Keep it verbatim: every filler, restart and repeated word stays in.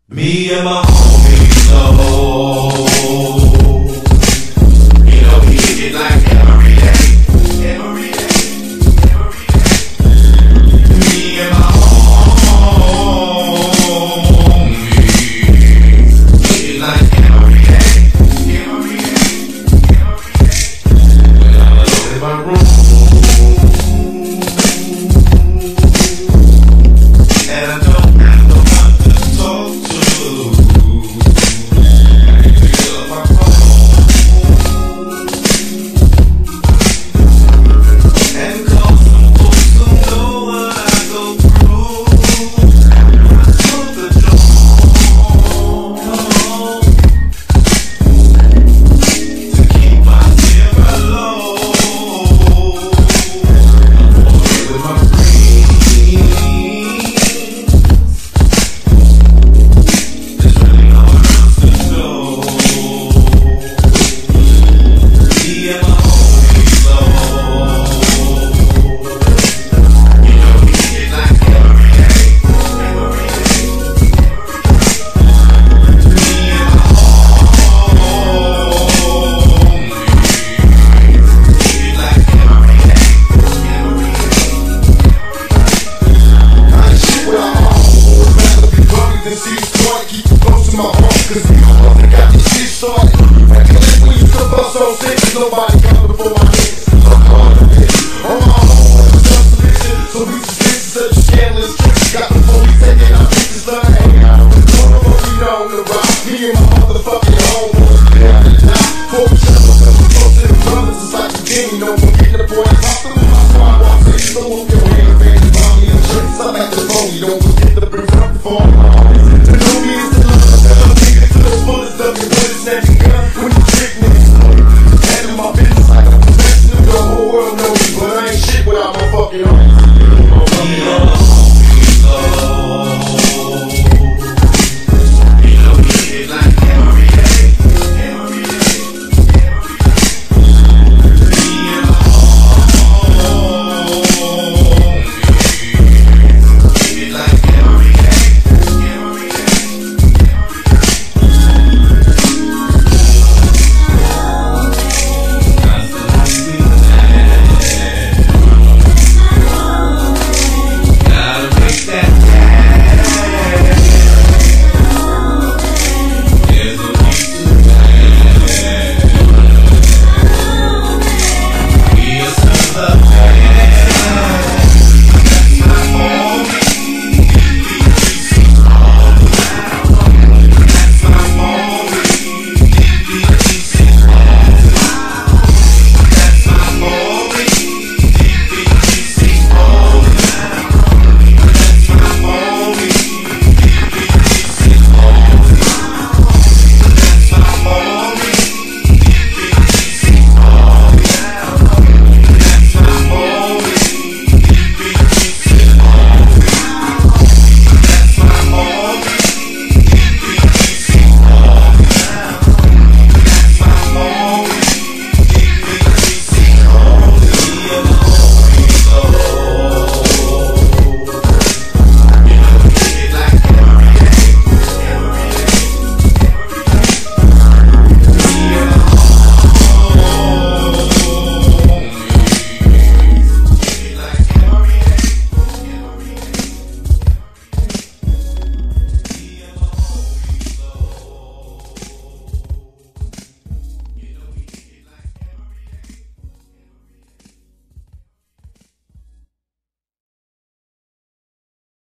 Me and my homies, oh, you know we hit it like every day, every day, every day. Me and my homies, hit it like every day, every day, every day. When I'm alone in my room, and I don't have no one to talk to. Nobody coming before my hands. I'm hard to hit. On my own, self-sufficient. So we suspicious such a scandalous trick. Got the police taking our pictures like hanging out on the corner, but we know the rock. Me and my motherfucking homeboys. Yeah, the top. Four shots, close to the brothers. It's like a game. No one getting the boy. Pop through my squad. Walk in, so whoop your hand, man. Bomb me in the tricks. I'm at the phone. You don't forget to bring up the phone. The no means to love. The niggas to the fullest of your bullets.